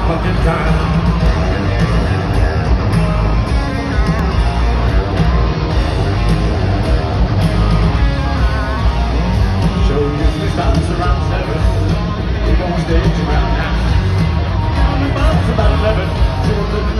fucking time. Show usually starts around 7. We go on stage around 9. On the bus about 11.